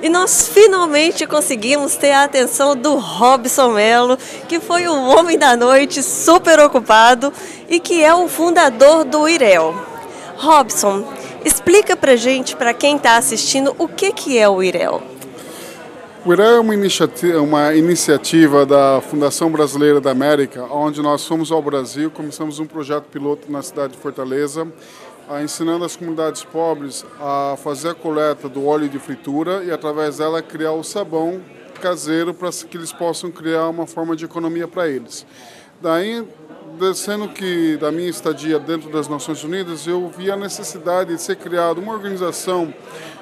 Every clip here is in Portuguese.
E nós finalmente conseguimos ter a atenção do Robson Melo, que foi o homem da noite, super ocupado e que é o fundador do IREL. Robson, explica pra gente, para quem está assistindo, o que é o IREL. O IREL é uma iniciativa da Fundação Brasileira da América, onde nós fomos ao Brasil, começamos um projeto piloto na cidade de Fortaleza, ensinando as comunidades pobres a fazer a coleta do óleo de fritura e, através dela, criar o sabão caseiro para que eles possam criar uma forma de economia para eles. Daí, sendo que da minha estadia dentro das Nações Unidas, eu vi a necessidade de ser criada uma organização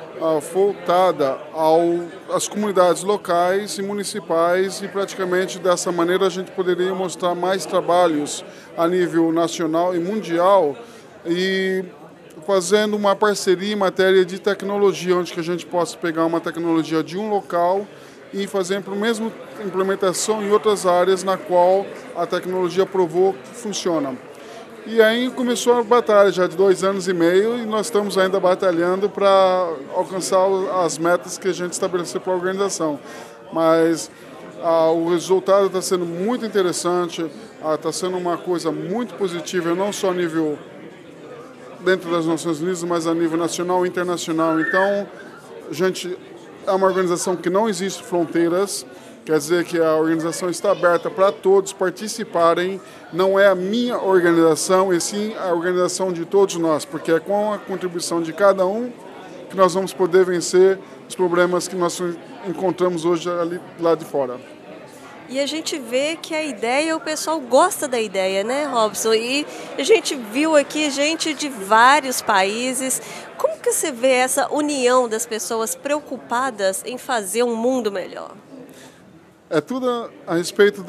voltada às comunidades locais e municipais, e praticamente dessa maneira a gente poderia mostrar mais trabalhos a nível nacional e mundial, e fazendo uma parceria em matéria de tecnologia, onde que a gente possa pegar uma tecnologia de um local e fazer a mesma implementação em outras áreas na qual a tecnologia provou que funciona. E aí começou a batalha já de 2 anos e meio, e nós estamos ainda batalhando para alcançar as metas que a gente estabeleceu para a organização. Mas o resultado está sendo muito interessante, está sendo uma coisa muito positiva, não só a nível dentro das Nações Unidas, mas a nível nacional e internacional. Então, a gente é uma organização que não existe fronteiras, quer dizer que a organização está aberta para todos participarem, não é a minha organização, e sim a organização de todos nós, porque é com a contribuição de cada um que nós vamos poder vencer os problemas que nós encontramos hoje ali, lá de fora. E a gente vê que a ideia, o pessoal gosta da ideia, né, Robson? E a gente viu aqui gente de vários países. Como que você vê essa união das pessoas preocupadas em fazer um mundo melhor? É tudo a respeito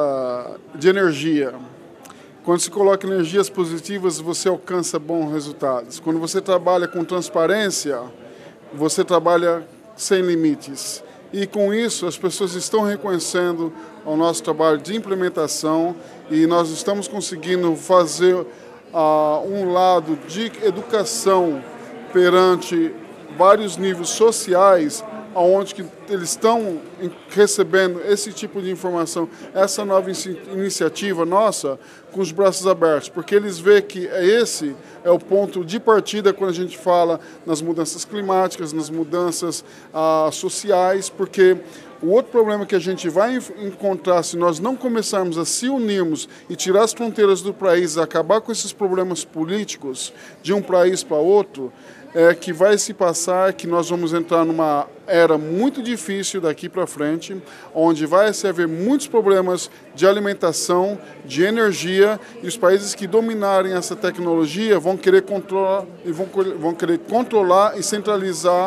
de energia. Quando se coloca energias positivas, você alcança bons resultados. Quando você trabalha com transparência, você trabalha sem limites. E com isso, as pessoas estão reconhecendo o nosso trabalho de implementação, e nós estamos conseguindo fazer um lado de educação perante vários níveis sociais, onde que eles estão recebendo esse tipo de informação, essa nova iniciativa nossa, com os braços abertos, porque eles veem que esse é o ponto de partida quando a gente fala nas mudanças climáticas, nas mudanças sociais, porque o outro problema que a gente vai encontrar se nós não começarmos a se unirmos e tirar as fronteiras do país, acabar com esses problemas políticos de um país para outro, é que vai se passar que nós vamos entrar numa era muito difícil daqui para frente, onde vai se haver muitos problemas de alimentação, de energia, e os países que dominarem essa tecnologia vão querer controlar e centralizar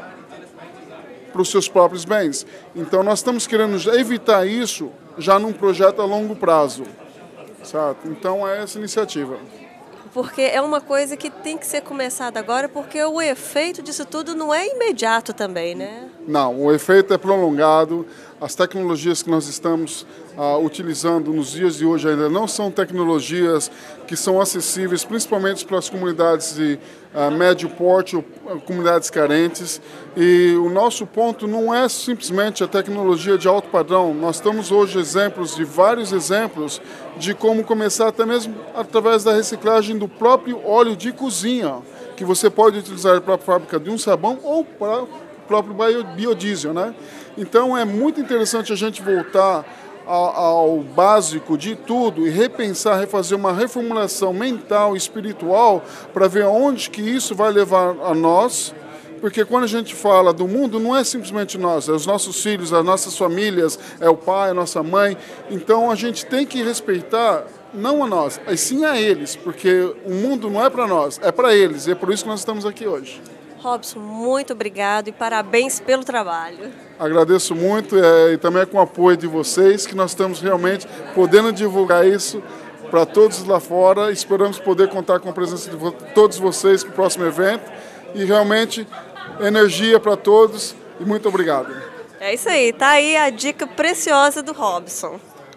para os seus próprios bens. Então nós estamos querendo evitar isso já num projeto a longo prazo, sabe? Então é essa iniciativa. Porque é uma coisa que tem que ser começada agora, porque o efeito disso tudo não é imediato também, né? Não, o efeito é prolongado. As tecnologias que nós estamos utilizando nos dias de hoje ainda não são tecnologias que são acessíveis, principalmente para as comunidades de médio porte ou comunidades carentes. E o nosso ponto não é simplesmente a tecnologia de alto padrão. Nós temos hoje vários exemplos de como começar até mesmo através da reciclagem do próprio óleo de cozinha, que você pode utilizar para a fábrica de um sabão ou para o próprio biodiesel, né? Então é muito interessante a gente voltar ao básico de tudo e repensar, refazer uma reformulação mental e espiritual para ver onde que isso vai levar a nós, porque quando a gente fala do mundo, não é simplesmente nós, é os nossos filhos, as nossas famílias, é o pai, a nossa mãe. Então a gente tem que respeitar não a nós, mas sim a eles, porque o mundo não é para nós, é para eles, e é por isso que nós estamos aqui hoje. Robson, muito obrigado e parabéns pelo trabalho. Agradeço muito, e também com o apoio de vocês, que nós estamos realmente podendo divulgar isso para todos lá fora. Esperamos poder contar com a presença de todos vocês no próximo evento, e realmente energia para todos, e muito obrigado. É isso aí, tá aí a dica preciosa do Robson.